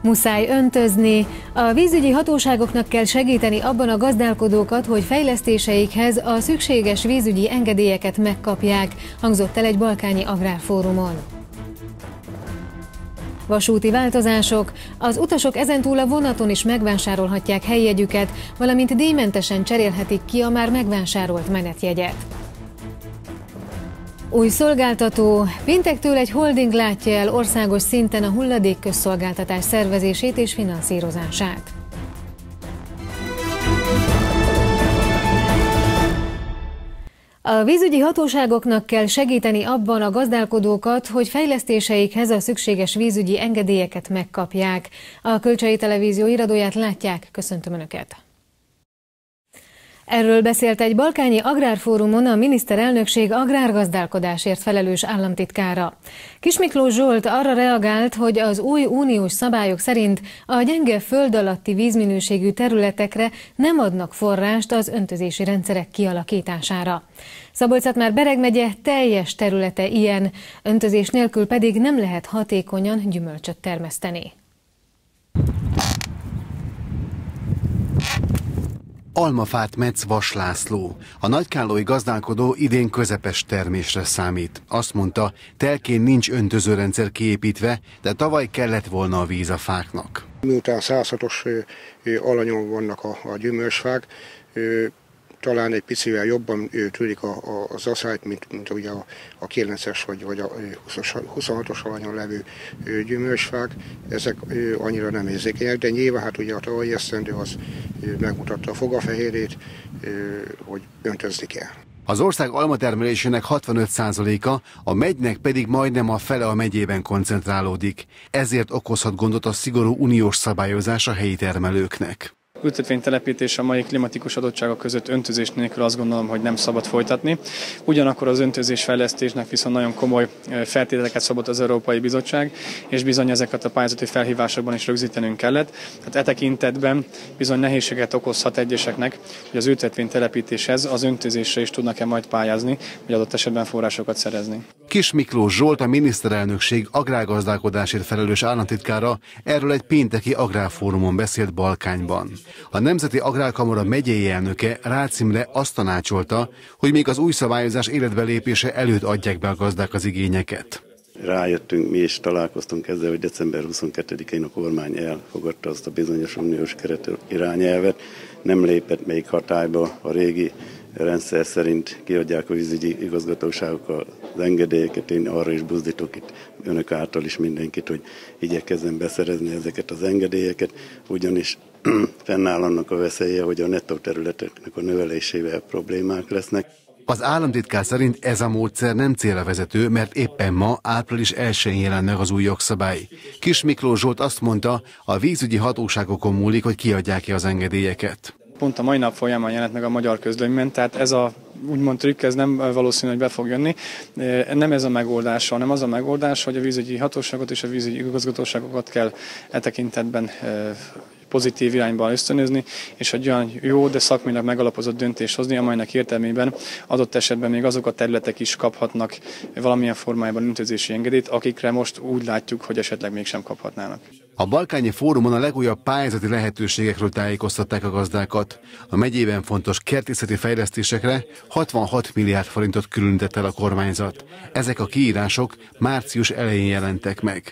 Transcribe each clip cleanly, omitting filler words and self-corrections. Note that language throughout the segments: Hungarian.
Muszáj öntözni. A vízügyi hatóságoknak kell segíteni abban a gazdálkodókat, hogy fejlesztéseikhez a szükséges vízügyi engedélyeket megkapják, hangzott el egy balkányi agrárfórumon. Vasúti változások. Az utasok ezentúl a vonaton is megvásárolhatják helyjegyüket, valamint díjmentesen cserélhetik ki a már megvásárolt menetjegyet. Új szolgáltató. Péntektől egy holding látja el országos szinten a hulladékközszolgáltatás szervezését és finanszírozását. A vízügyi hatóságoknak kell segíteni abban a gazdálkodókat, hogy fejlesztéseikhez a szükséges vízügyi engedélyeket megkapják. A Kölcsei Televízió iradóját látják, köszöntöm Önöket! Erről beszélt egy balkányi agrárfórumon a miniszterelnökség agrárgazdálkodásért felelős államtitkára. Kis Miklós Zsolt arra reagált, hogy az új uniós szabályok szerint a gyenge föld alatti vízminőségű területekre nem adnak forrást az öntözési rendszerek kialakítására. Szabolcs-Szatmár-Bereg megye teljes területe ilyen, öntözés nélkül pedig nem lehet hatékonyan gyümölcsöt termeszteni. Almafát metsz Vas László. A nagykállói gazdálkodó idén közepes termésre számít. Azt mondta, telkén nincs öntözőrendszer kiépítve, de tavaly kellett volna a víz a fáknak. Miután 106-os alanyon vannak a gyümölcsfák, talán egy picivel jobban tűrik az aszályt, mint ugye a 9-es vagy a 26-os alanyon levő gyümölcsfák. Ezek annyira nem érzékenyek, de nyilván hát ugye a tavalyi esztendő az megmutatta a fogafehérét, hogy öntözni kell. Az ország almatermelésének 65%-a, a megynek pedig majdnem a fele a megyében koncentrálódik. Ezért okozhat gondot a szigorú uniós szabályozás a helyi termelőknek. Ültetvénytelepítés a mai klimatikus adottságok között öntözés nélkül azt gondolom, hogy nem szabad folytatni. Ugyanakkor az öntözés fejlesztésnek viszont nagyon komoly feltételeket szabott az Európai Bizottság, és bizony ezeket a pályázati felhívásokban is rögzítenünk kellett. Hát e tekintetben bizony nehézséget okozhat egyeseknek, hogy az ültetvénytelepítéshez az öntözésre is tudnak-e majd pályázni, vagy adott esetben forrásokat szerezni. Kis Miklós Zsolt, a miniszterelnökség agrárgazdálkodásért felelős államtitkára erről egy pénteki agrárfórumon beszélt Balkányban. A Nemzeti Agrárkamara megyei elnöke, Rácz Imre azt tanácsolta, hogy még az új szabályozás életbelépése előtt adják be a gazdák az igényeket. Rájöttünk, mi is találkoztunk ezzel, hogy december 22-én a kormány elfogadta azt a bizonyos uniós keret irányelvet, nem lépett még hatályba a régi rendszer szerint, kiadják a vízügyi igazgatóságok az engedélyeket. Én arra is buzdítok itt önök által is mindenkit, hogy igyekezzen beszerezni ezeket az engedélyeket, ugyanis fennáll annak a veszélye, hogy a nettó területeknek a növelésével problémák lesznek. Az államtitkár szerint ez a módszer nem célra vezető, mert éppen ma, április 1-én jelent meg az új jogszabály. Kis Miklós Zsolt azt mondta, a vízügyi hatóságokon múlik, hogy kiadják-e az engedélyeket. Pont a mai nap folyamán jelent meg a magyar közlönyben, tehát ez a úgymond trükk, ez nem valószínű, hogy be fog jönni. Nem ez a megoldás, hanem az a megoldás, hogy a vízügyi hatóságot és a vízügyi igazgatóságokat kell e tekintetben pozitív irányban ösztönözni, és egy olyan jó, de szakmailag megalapozott döntés hozni, amelynek értelmében adott esetben még azok a területek is kaphatnak valamilyen formájában öntözési engedélyt, akikre most úgy látjuk, hogy esetleg mégsem kaphatnának. A balkányi fórumon a legújabb pályázati lehetőségekről tájékoztatták a gazdákat. A megyében fontos kertészeti fejlesztésekre 66 milliárd forintot különített el a kormányzat. Ezek a kiírások március elején jelentek meg.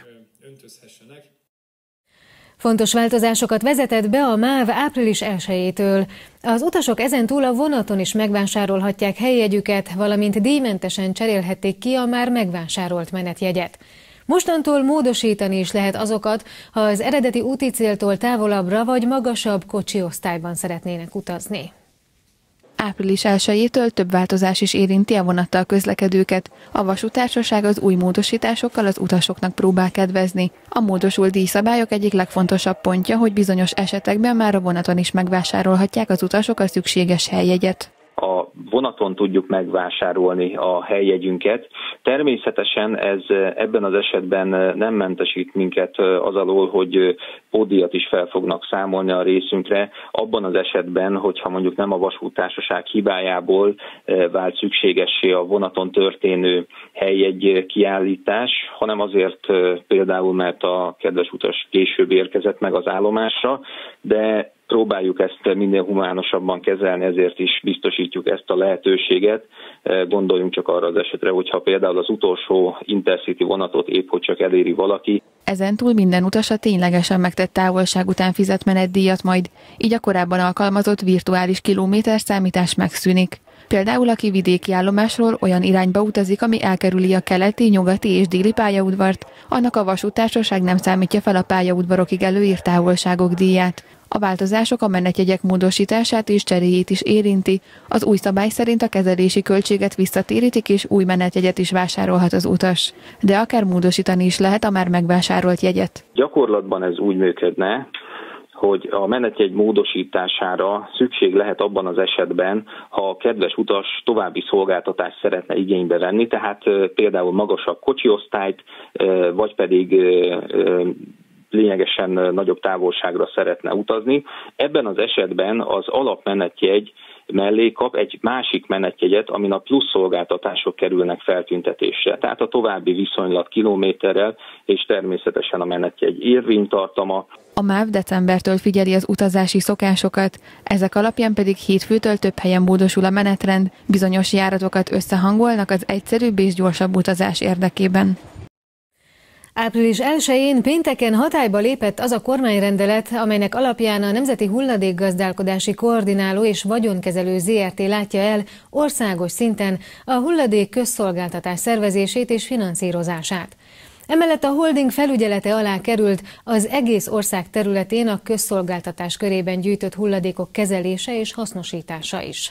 Fontos változásokat vezetett be a MÁV április 1-től. Az utasok ezentúl a vonaton is megvásárolhatják helyjegyüket, valamint díjmentesen cserélhették ki a már megvásárolt menetjegyet. Mostantól módosítani is lehet azokat, ha az eredeti úti céltól távolabbra vagy magasabb kocsiosztályban szeretnének utazni. Április 1-től több változás is érinti a vonattal közlekedőket. A vasúttársaság az új módosításokkal az utasoknak próbál kedvezni. A módosult díjszabályok egyik legfontosabb pontja, hogy bizonyos esetekben már a vonaton is megvásárolhatják az utasok a szükséges helyjegyet. A vonaton tudjuk megvásárolni a helyjegyünket. Természetesen ez ebben az esetben nem mentesít minket az alól, hogy pótdíjat is fel fognak számolni a részünkre, abban az esetben, hogyha mondjuk nem a vasúttársaság hibájából vált szükségessé a vonaton történő helyjegy kiállítás, hanem azért például, mert a kedves utas később érkezett meg az állomásra, de próbáljuk ezt minél humánosabban kezelni, ezért is biztosítjuk ezt a lehetőséget. Gondoljunk csak arra az esetre, hogyha például az utolsó Intercity vonatot épp hogy csak eléri valaki. Ezentúl minden utas a ténylegesen megtett távolság után fizet menetdíjat majd, így a korábban alkalmazott virtuális kilométerszámítás megszűnik. Például aki vidéki állomásról olyan irányba utazik, ami elkerüli a keleti, nyugati és déli pályaudvart, annak a vasúttársaság nem számítja fel a pályaudvarokig előírt távolságok díját. A változások a menetjegyek módosítását és cseréjét is érinti. Az új szabály szerint a kezelési költséget visszatérítik, és új menetjegyet is vásárolhat az utas. De akár módosítani is lehet a már megvásárolt jegyet. Gyakorlatban ez úgy működne, hogy a menetjegy módosítására szükség lehet abban az esetben, ha a kedves utas további szolgáltatást szeretne igénybe venni, tehát például magasabb kocsiosztályt, vagy pedig lényegesen nagyobb távolságra szeretne utazni. Ebben az esetben az alapmenetjegy mellé kap egy másik menetjegyet, amin a plusz szolgáltatások kerülnek feltüntetésre. Tehát a további viszonylat kilométerrel, és természetesen a menetjegy érvénytartama. A MÁV decembertől figyeli az utazási szokásokat, ezek alapján pedig hétfőtől több helyen módosul a menetrend, bizonyos járatokat összehangolnak az egyszerűbb és gyorsabb utazás érdekében. Április 1-én pénteken hatályba lépett az a kormányrendelet, amelynek alapján a Nemzeti Hulladékgazdálkodási Koordináló és Vagyonkezelő Zrt. Látja el országos szinten a hulladék közszolgáltatás szervezését és finanszírozását. Emellett a holding felügyelete alá került az egész ország területén a közszolgáltatás körében gyűjtött hulladékok kezelése és hasznosítása is.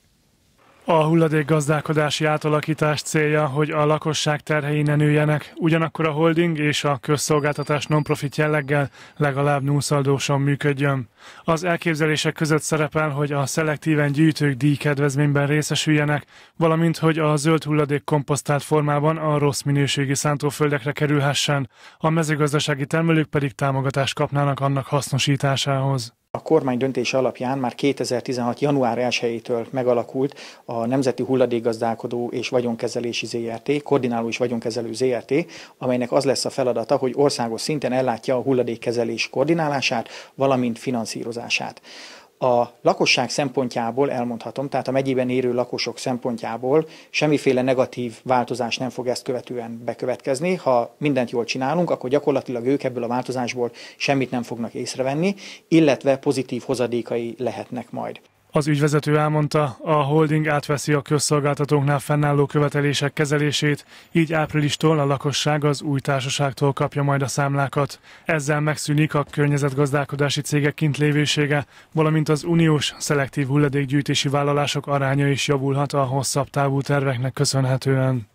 A hulladékgazdálkodási átalakítás célja, hogy a lakosság terhei ne nőjenek, ugyanakkor a holding és a közszolgáltatás non-profit jelleggel legalább nullszaldósan működjön. Az elképzelések között szerepel, hogy a szelektíven gyűjtők díjkedvezményben részesüljenek, valamint hogy a zöld hulladék komposztált formában a rossz minőségi szántóföldekre kerülhessen, a mezőgazdasági termelők pedig támogatást kapnának annak hasznosításához. A kormány döntése alapján már 2016. január 1-től megalakult a Nemzeti Hulladékgazdálkodó és Vagyonkezelési Zrt., Koordináló és Vagyonkezelő Zrt., amelynek az lesz a feladata, hogy országos szinten ellátja a hulladékkezelés koordinálását, valamint finanszírozását. A lakosság szempontjából elmondhatom, tehát a megyében élő lakosok szempontjából semmiféle negatív változás nem fog ezt követően bekövetkezni. Ha mindent jól csinálunk, akkor gyakorlatilag ők ebből a változásból semmit nem fognak észrevenni, illetve pozitív hozadékai lehetnek majd. Az ügyvezető elmondta, a holding átveszi a közszolgáltatóknál fennálló követelések kezelését, így áprilistól a lakosság az új társaságtól kapja majd a számlákat. Ezzel megszűnik a környezetgazdálkodási cégek kintlévősége, valamint az uniós szelektív hulladékgyűjtési vállalások aránya is javulhat a hosszabb távú terveknek köszönhetően.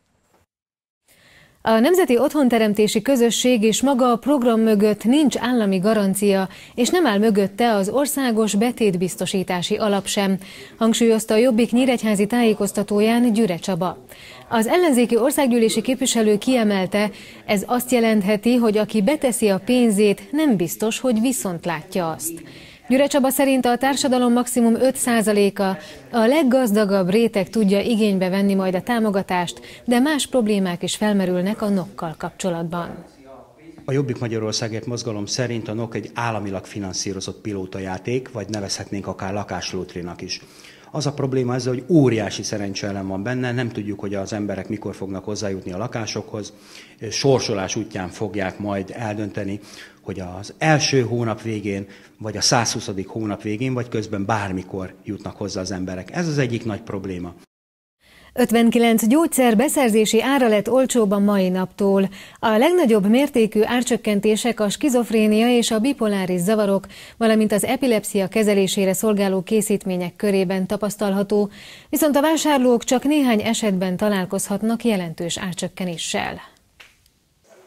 A Nemzeti Otthonteremtési Közösség és maga a program mögött nincs állami garancia, és nem áll mögötte az országos betétbiztosítási alap sem, hangsúlyozta a Jobbik nyíregyházi tájékoztatóján Gyüre Csaba. Az ellenzéki országgyűlési képviselő kiemelte, ez azt jelentheti, hogy aki beteszi a pénzét, nem biztos, hogy viszont látja azt. Gyüre Csaba szerint a társadalom maximum 5%-a, a leggazdagabb réteg tudja igénybe venni majd a támogatást, de más problémák is felmerülnek a NOK-kal kapcsolatban. A Jobbik Magyarországért mozgalom szerint a NOK egy államilag finanszírozott pilótajáték, vagy nevezhetnénk akár lakáslótrinak is. Az a probléma ezzel, hogy óriási szerencseelem van benne, nem tudjuk, hogy az emberek mikor fognak hozzájutni a lakásokhoz, sorsolás útján fogják majd eldönteni, hogy az első hónap végén, vagy a 120. hónap végén, vagy közben bármikor jutnak hozzá az emberek. Ez az egyik nagy probléma. 59 gyógyszer beszerzési ára lett olcsóbb a mai naptól. A legnagyobb mértékű árcsökkentések a skizofrénia és a bipoláris zavarok, valamint az epilepszia kezelésére szolgáló készítmények körében tapasztalható, viszont a vásárlók csak néhány esetben találkozhatnak jelentős árcsökkenéssel.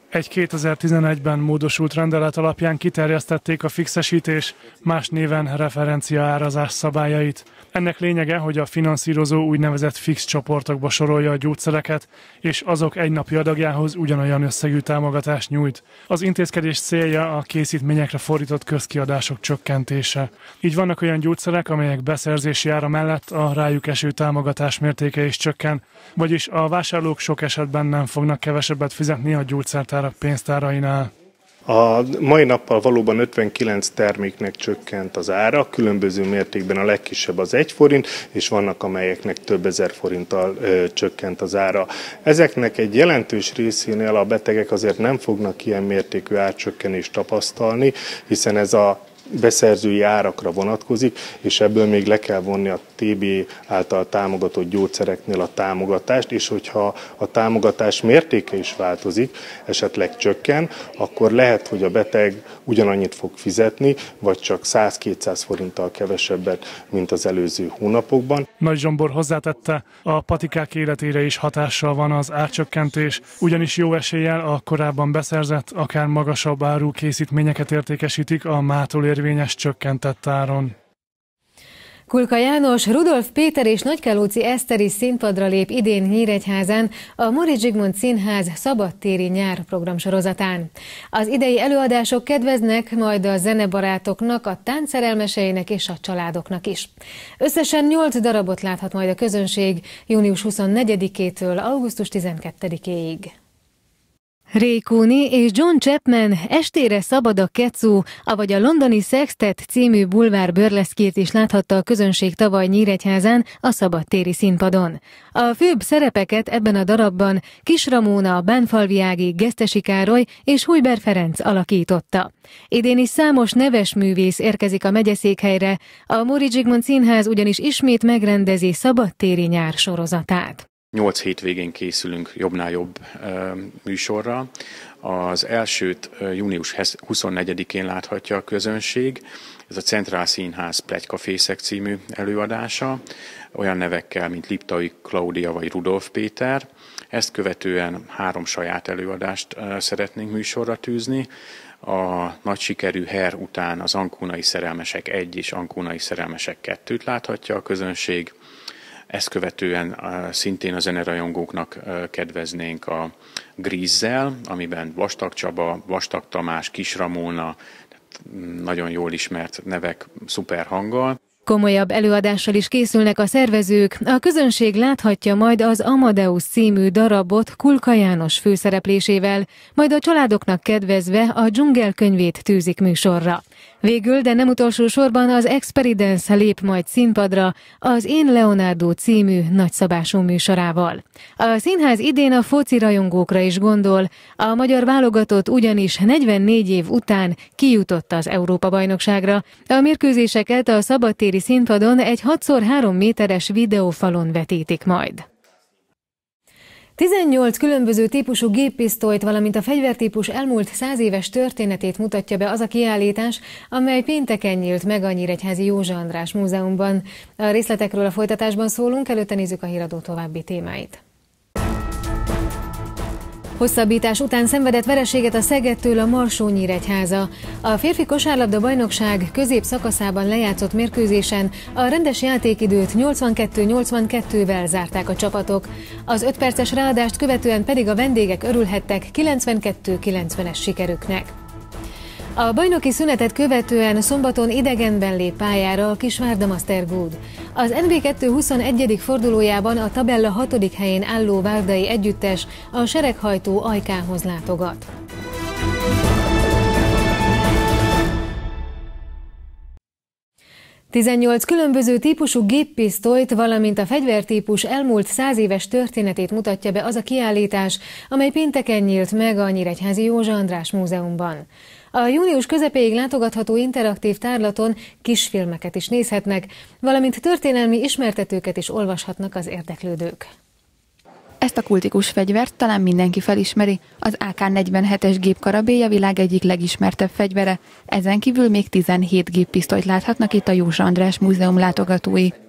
Egy 2011-ben módosult rendelet alapján kiterjesztették a fixesítés, más néven referenciaárazás szabályait. Ennek lényege, hogy a finanszírozó úgynevezett fix csoportokba sorolja a gyógyszereket, és azok egynapi adagjához ugyanolyan összegű támogatást nyújt. Az intézkedés célja a készítményekre fordított közkiadások csökkentése. Így vannak olyan gyógyszerek, amelyek beszerzési ára mellett a rájuk eső támogatás mértéke is csökken, vagyis a vásárlók sok esetben nem fognak kevesebbet fizetni a gyógyszertárak pénztárainál. A mai nappal valóban 59 terméknek csökkent az ára, különböző mértékben a legkisebb az 1 forint, és vannak amelyeknek több ezer forinttal csökkent az ára. Ezeknek egy jelentős részénél a betegek azért nem fognak ilyen mértékű árcsökkenést tapasztalni, hiszen ez a beszerzői árakra vonatkozik, és ebből még le kell vonni a TB által támogatott gyógyszereknél a támogatást, és hogyha a támogatás mértéke is változik, esetleg csökken, akkor lehet, hogy a beteg ugyanannyit fog fizetni, vagy csak 100-200 forinttal kevesebbet, mint az előző hónapokban. Nagy Zsombor hozzátette, a patikák életére is hatással van az árcsökkentés, ugyanis jó eséllyel a korábban beszerzett, akár magasabb áru készítményeket értékesítik a mától érvényes csökkentett áron. Kulka János, Rudolf Péter és Nagykelóci Eszter is színpadra lép idén Nyíregyházán a Móricz Zsigmond Színház szabadtéri nyár programsorozatán. Az idei előadások kedveznek majd a zenebarátoknak, a táncszerelmeseinek és a családoknak is. Összesen 8 darabot láthat majd a közönség június 24-től augusztus 12-éig. Ray Cooney és John Chapman Estére szabad a kecu, avagy a londoni Sextet című bulvár burleszkét is láthatta a közönség tavaly Nyíregyházán a szabadtéri színpadon. A főbb szerepeket ebben a darabban Kis Ramóna, Bánfalvi Ági, Gesztesi Károly és Hujber Ferenc alakította. Idén is számos neves művész érkezik a megyeszékhelyre, a Móricz Zsigmond Színház ugyanis ismét megrendezi szabadtéri nyár sorozatát. 8 hétvégén készülünk jobbnál jobb műsorra. Az elsőt június 24-én láthatja a közönség. Ez a Centrál Színház Pletykafészek című előadása, olyan nevekkel, mint Liptai Klaudia vagy Rudolf Péter. Ezt követően 3 saját előadást szeretnénk műsorra tűzni. A nagy sikerű Her után az Ankónai Szerelmesek 1 és Ankónai Szerelmesek 2-t láthatja a közönség. Ezt követően szintén a zenerajongóknak kedveznénk a Grízzel, amiben Vastag Csaba, Vastag Tamás, Kis Ramóna, nagyon jól ismert nevek szuper hanggal. Komolyabb előadással is készülnek a szervezők, a közönség láthatja majd az Amadeus című darabot Kulka János főszereplésével, majd a családoknak kedvezve a Dzsungel könyvét tűzik műsorra. Végül, de nem utolsó sorban az Experience lép majd színpadra az Én Leonardo című nagyszabású műsorával. A színház idén a foci rajongókra is gondol, a magyar válogatott ugyanis 44 év után kijutott az Európa-bajnokságra. A mérkőzéseket a szabadtéri színpadon egy 6x3 méteres videófalon vetítik majd. 18 különböző típusú géppisztolyt, valamint a fegyvertípus elmúlt 100 éves történetét mutatja be az a kiállítás, amely pénteken nyílt meg a Nyíregyházi Józsa András Múzeumban. A részletekről a folytatásban szólunk, előtte nézzük a híradó további témáit. Hosszabbítás után szenvedett vereséget a Szegedtől a Marsó-Nyíregyháza. A férfi kosárlabda bajnokság középszakaszában lejátszott mérkőzésen a rendes játékidőt 82-82-vel zárták a csapatok. Az 5 perces ráadást követően pedig a vendégek örülhettek 92-90-es sikerüknek. A bajnoki szünetet követően szombaton idegenben lép pályára a Kisvárda Mastergood. Az NB2 21. fordulójában a tabella 6. helyén álló várdai együttes a sereghajtó Ajkához látogat. – 18 különböző típusú géppisztolyt, valamint a fegyvertípus elmúlt 100 éves történetét mutatja be az a kiállítás, amely pénteken nyílt meg a Nyíregyházi Józsa András Múzeumban. A június közepéig látogatható interaktív tárlaton kisfilmeket is nézhetnek, valamint történelmi ismertetőket is olvashatnak az érdeklődők. Ezt a kultikus fegyvert talán mindenki felismeri. Az AK-47-es gépkarabély a világ egyik legismertebb fegyvere. Ezen kívül még 17 géppisztolyt láthatnak itt a Józsa András Múzeum látogatói.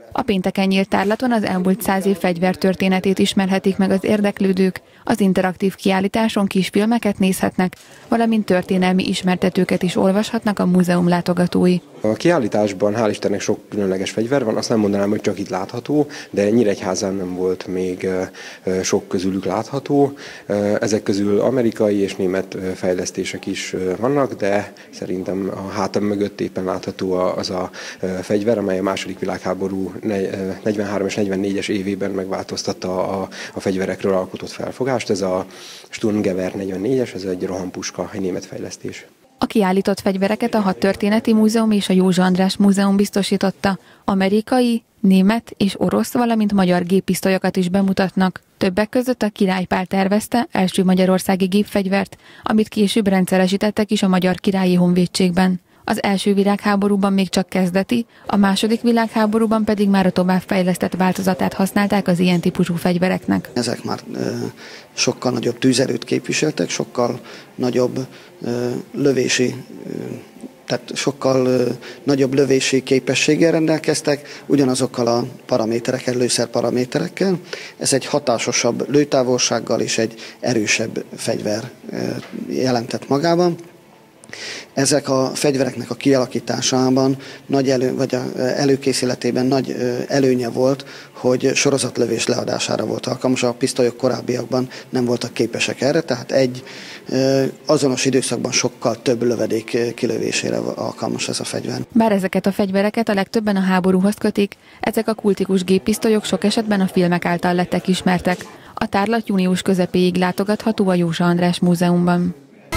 A pénteken nyílt tárlaton az elmúlt 100 év fegyvertörténetét ismerhetik meg az érdeklődők, az interaktív kiállításon kisfilmeket nézhetnek, valamint történelmi ismertetőket is olvashatnak a múzeum látogatói. A kiállításban hál' Istennek sok különleges fegyver van, azt nem mondanám, hogy csak itt látható, de Nyíregyházán nem volt még sok közülük látható. Ezek közül amerikai és német fejlesztések is vannak, de szerintem a hátam mögött éppen látható az a fegyver, amely a második világháború 43 és 44-es évében megváltoztatta a fegyverekről alkotott felfogást. Ez a Sturmgewehr 44-es, ez egy rohampuska, egy német fejlesztés. A kiállított fegyvereket a Hadtörténeti Múzeum és a Józsa András Múzeum biztosította. Amerikai, német és orosz, valamint magyar géppisztolyokat is bemutatnak. Többek között a Király Pál tervezte első magyarországi gépfegyvert, amit később rendszeresítettek is a Magyar Királyi Honvédségben. Az első világháborúban még csak kezdeti, a második világháborúban pedig már a továbbfejlesztett változatát használták az ilyen típusú fegyvereknek. Ezek már sokkal nagyobb tűzerőt képviseltek, sokkal nagyobb lövési, tehát sokkal nagyobb lövési képességgel rendelkeztek, ugyanazokkal a paraméterekkel, lőszerparaméterekkel. Ez egy hatásosabb lőtávolsággal és egy erősebb fegyver jelentett magában. Ezek a fegyvereknek a kialakításában előkészületében nagy előnye volt, hogy sorozatlövés leadására volt alkalmas. A pisztolyok korábbiakban nem voltak képesek erre, tehát egy azonos időszakban sokkal több lövedék kilövésére alkalmas ez a fegyver. Bár ezeket a fegyvereket a legtöbben a háborúhoz kötik, ezek a kultikus géppisztolyok sok esetben a filmek által lettek ismertek. A tárlat június közepéig látogatható a Józsa András Múzeumban.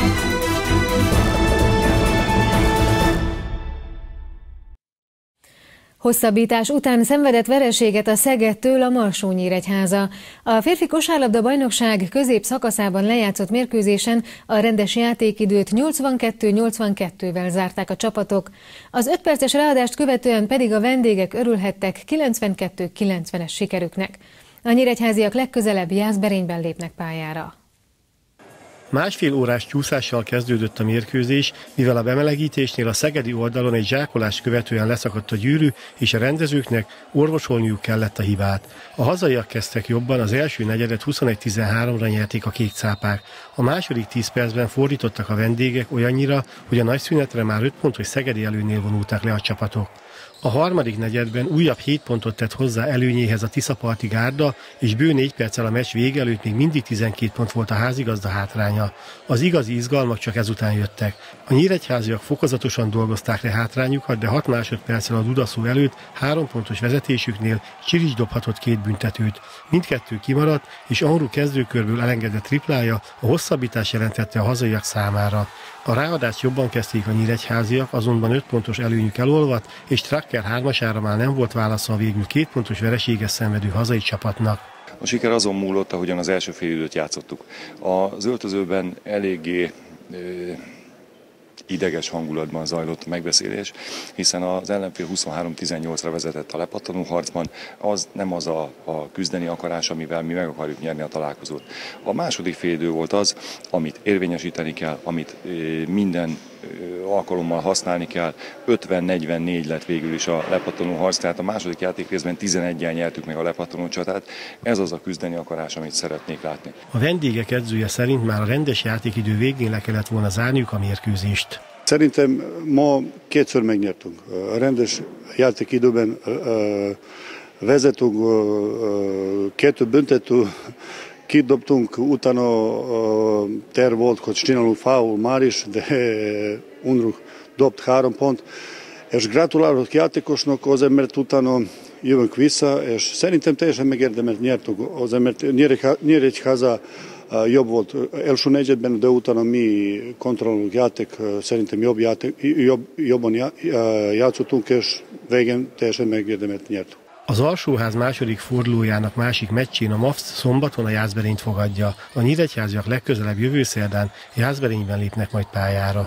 Hosszabbítás után szenvedett vereséget a Szegedtől a Marsó-Nyíregyháza. A férfi kosárlabda bajnokság középszakaszában lejátszott mérkőzésen a rendes játékidőt 82-82-vel zárták a csapatok. Az 5 perces ráadást követően pedig a vendégek örülhettek 92-90-es sikerüknek. A nyíregyháziak legközelebb Jászberényben lépnek pályára. Másfél órás csúszással kezdődött a mérkőzés, mivel a bemelegítésnél a szegedi oldalon egy zsákolást követően leszakadt a gyűrű, és a rendezőknek orvosolniuk kellett a hibát. A hazaiak kezdtek jobban, az első negyedet 21-13-ra nyerték a kékcápák. A második 10 percben fordítottak a vendégek olyannyira, hogy a nagyszünetre már 5 pontos szegedi előnél vonultak le a csapatok. A harmadik negyedben újabb 7 pontot tett hozzá előnyéhez a Tiszaparti Gárda, és bő 4 perccel a meccs vége előtt még mindig 12 pont volt a házigazda hátránya. Az igazi izgalmak csak ezután jöttek. A nyíregyháziak fokozatosan dolgozták le hátrányukat, de 6 másodperccel a Dudaszó előtt 3 pontos vezetésüknél Csirics dobhatott 2 büntetőt. Mindkettő kimaradt, és Anru kezdőkörből elengedett triplája a hosszabbítás jelentette a hazaiak számára. A ráadást jobban kezdték a nyíregyháziak, azonban 5 pontos előnyük elolvadt, és Tracker 3-asára már nem volt válasza a végül 2 pontos vereséget szenvedő hazai csapatnak. A siker azon múlott, ahogyan az első félidőt játszottuk. Az öltözőben eléggé ideges hangulatban zajlott a megbeszélés, hiszen az ellenfél 23-18-ra vezetett a lepattanó harcban, az nem az a küzdeni akarás, amivel mi meg akarjuk nyerni a találkozót. A második félidő volt az, amit érvényesíteni kell, amit minden alkalommal használni kell. 50-44 lett végül is a lepattanó harc, tehát a második játékrészben 11-jel nyertük meg a lepattanó csatát. Ez az a küzdeni akarás, amit szeretnék látni. A vendégek edzője szerint már a rendes játékidő végén le kellett volna zárniuk a mérkőzést. Szerintem ma kétszer megnyertünk. A rendes játékidőben vezetünk, 2 büntető kidobtunk, utána terv volt, hogy csinálunk faul már is, de Unruh dobt 3 pont. És gratulálok játékosnak azért, mert utána jövünk vissza, és szerintem teljesen megérdemelt nyertük, azért, mert Nyíregyháza jobb volt első negyedben, de utána mi kontrollunk játék, szerintem jobban játszottunk, és végén teljesen megérdemelt nyertük. Az alsóház második fordulójának másik meccsén a MAFS szombaton a Jászberényt fogadja. A nyíregyháziak legközelebb jövő szerdán Jászberényben lépnek majd pályára.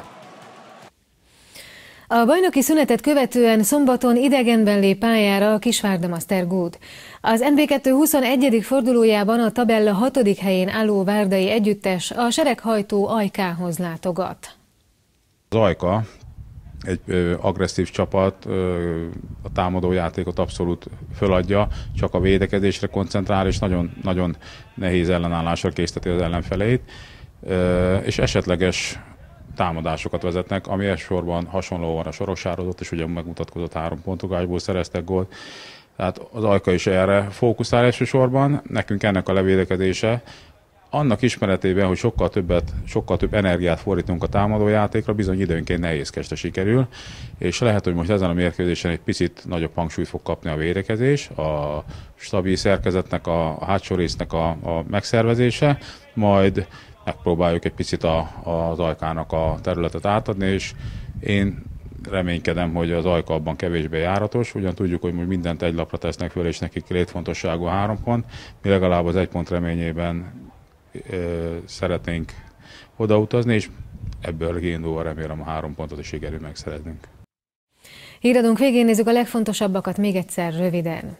A bajnoki szünetet követően szombaton idegenben lép pályára a Kisvárda Mastergood. Az NB2 21. fordulójában a tabella 6. helyén álló várdai együttes a sereghajtó Ajkához látogat. Az Ajka egy agresszív csapat a támadójátékot abszolút föladja, csak a védekezésre koncentrál, és nagyon, nagyon nehéz ellenállásra készteti az ellenfeleit, és esetleges támadásokat vezetnek, ami elsősorban hasonlóan a Sorosárodott, és ugye megmutatkozott 3 pontrugásból szereztek gólt. Tehát az Ajka is erre fókuszál elsősorban, nekünk ennek a levédekezése, annak ismeretében, hogy sokkal több energiát fordítunk a támadójátékra, bizony időnként nehézkesre sikerül, és lehet, hogy most ezen a mérkőzésen egy picit nagyobb hangsúlyt fog kapni a védekezés, a stabil szerkezetnek, a hátsó résznek a megszervezése, majd megpróbáljuk egy picit az Ajkának a területet átadni, és én reménykedem, hogy az Ajka abban kevésbé járatos, ugyan tudjuk, hogy most mindent egy lapra tesznek föl, és nekik létfontosságú 3 pont, mi legalább az 1 pont reményében szeretnénk odautazni, és ebből kiindulva remélem a 3 pontot is sikerül megszereznünk. Híradónk végén nézzük a legfontosabbakat még egyszer röviden.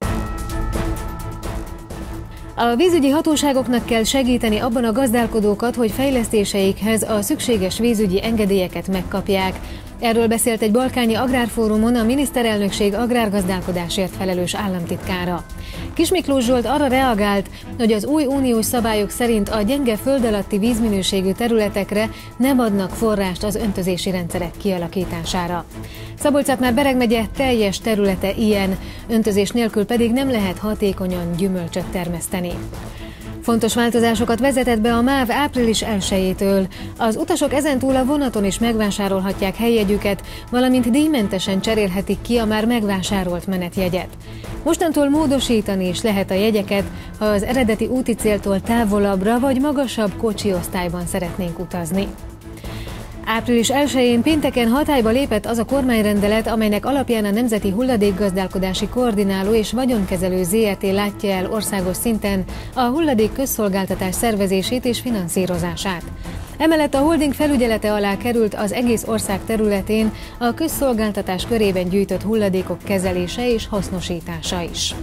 A vízügyi hatóságoknak kell segíteni abban a gazdálkodókat, hogy fejlesztéseikhez a szükséges vízügyi engedélyeket megkapják. Erről beszélt egy balkáni agrárfórumon a miniszterelnökség agrárgazdálkodásért felelős államtitkára. Kis Miklós Zsolt arra reagált, hogy az új uniós szabályok szerint a gyenge föld alatti vízminőségű területekre nem adnak forrást az öntözési rendszerek kialakítására. Szabolcs-Szatmár-Bereg megye teljes területe ilyen, öntözés nélkül pedig nem lehet hatékonyan gyümölcsöt termeszteni. Fontos változásokat vezetett be a MÁV április 1-től. Az utasok ezentúl a vonaton is megvásárolhatják helyjegyüket, valamint díjmentesen cserélhetik ki a már megvásárolt menetjegyet. Mostantól módosítani is lehet a jegyeket, ha az eredeti úti céltól távolabbra vagy magasabb kocsiosztályban szeretnénk utazni. Április 1-én pénteken hatályba lépett az a kormányrendelet, amelynek alapján a Nemzeti Hulladékgazdálkodási Koordináló és Vagyonkezelő Zrt. Látja el országos szinten a hulladék közszolgáltatás szervezését és finanszírozását. Emellett a holding felügyelete alá került az egész ország területén a közszolgáltatás körében gyűjtött hulladékok kezelése és hasznosítása is.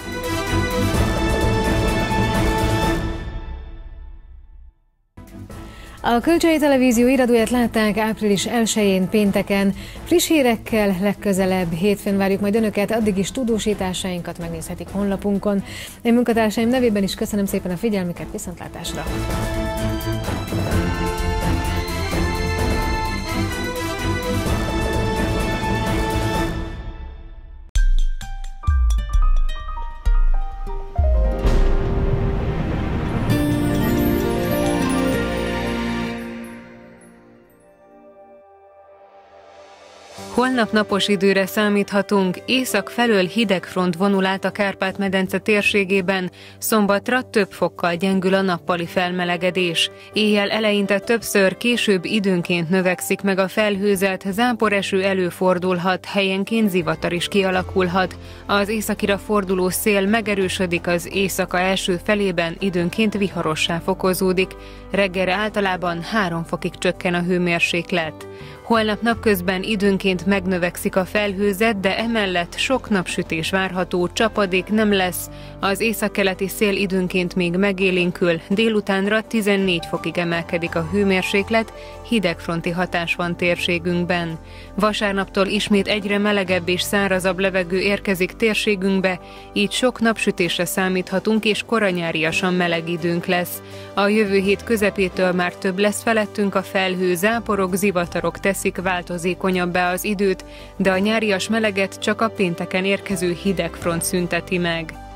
A Kölcsei Televízió iradóját látták április 1-én pénteken. Friss hírekkel legközelebb hétfőn várjuk majd Önöket, addig is tudósításainkat megnézhetik honlapunkon. Én munkatársaim nevében is köszönöm szépen a figyelmüket, viszontlátásra! Holnap napos időre számíthatunk, észak felől hideg front vonul át a Kárpát-medence térségében, szombatra több fokkal gyengül a nappali felmelegedés. Éjjel eleinte többször, később időnként növekszik meg a felhőzet, záporeső előfordulhat, helyenként zivatar is kialakulhat. Az északira forduló szél megerősödik, az éjszaka első felében időnként viharossá fokozódik. Reggelre általában 3 fokig csökken a hőmérséklet. Holnap napközben időnként megnövekszik a felhőzet, de emellett sok napsütés várható, csapadék nem lesz. Az északkeleti szél időnként még megélénkül, délutánra 14 fokig emelkedik a hőmérséklet, hidegfronti hatás van térségünkben. Vasárnaptól ismét egyre melegebb és szárazabb levegő érkezik térségünkbe, így sok napsütésre számíthatunk és koranyáriasan meleg időnk lesz. A jövő hét közepétől már több lesz felettünk a felhő, záporok, zivatarok teszik változékonyabbá az időt, de a nyárias meleget csak a pénteken érkező hidegfront szünteti meg.